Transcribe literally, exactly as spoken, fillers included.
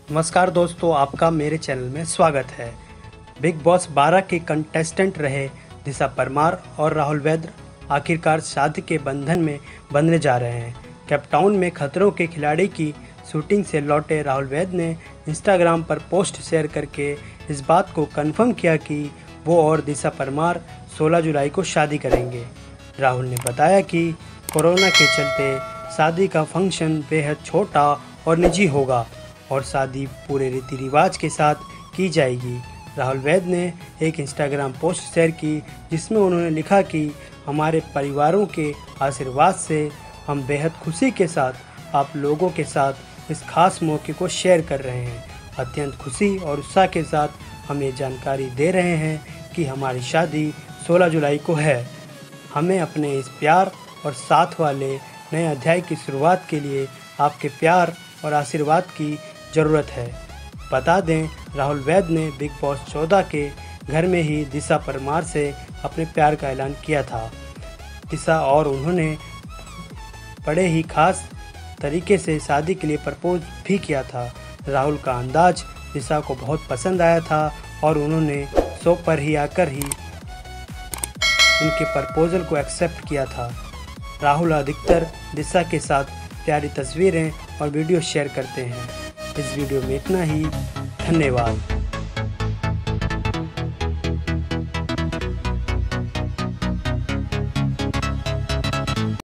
नमस्कार दोस्तों, आपका मेरे चैनल में स्वागत है। बिग बॉस बारह के कंटेस्टेंट रहे दिशा परमार और राहुल वैद्य आखिरकार शादी के बंधन में बंधने जा रहे हैं। केपटाउन में खतरों के खिलाड़ी की शूटिंग से लौटे राहुल वैद्य ने इंस्टाग्राम पर पोस्ट शेयर करके इस बात को कंफर्म किया कि वो और दिशा परमार सोलह जुलाई को शादी करेंगे। राहुल ने बताया कि कोरोना के चलते शादी का फंक्शन बेहद छोटा और निजी होगा और शादी पूरे रीति रिवाज के साथ की जाएगी। राहुल वैद्य ने एक इंस्टाग्राम पोस्ट शेयर की जिसमें उन्होंने लिखा कि हमारे परिवारों के आशीर्वाद से हम बेहद खुशी के साथ आप लोगों के साथ इस खास मौके को शेयर कर रहे हैं। अत्यंत खुशी और उत्साह के साथ हम ये जानकारी दे रहे हैं कि हमारी शादी सोलह जुलाई को है। हमें अपने इस प्यार और साथ वाले नए अध्याय की शुरुआत के लिए आपके प्यार और आशीर्वाद की ज़रूरत है। बता दें, राहुल वैद्य ने बिग बॉस चौदह के घर में ही दिशा परमार से अपने प्यार का ऐलान किया था। दिशा और उन्होंने बड़े ही खास तरीके से शादी के लिए प्रपोज भी किया था। राहुल का अंदाज दिशा को बहुत पसंद आया था और उन्होंने शो पर ही आकर ही उनके प्रपोजल को एक्सेप्ट किया था। राहुल अधिकतर दिशा के साथ प्यारी तस्वीरें और वीडियो शेयर करते हैं। इस वीडियो में इतना ही। धन्यवाद।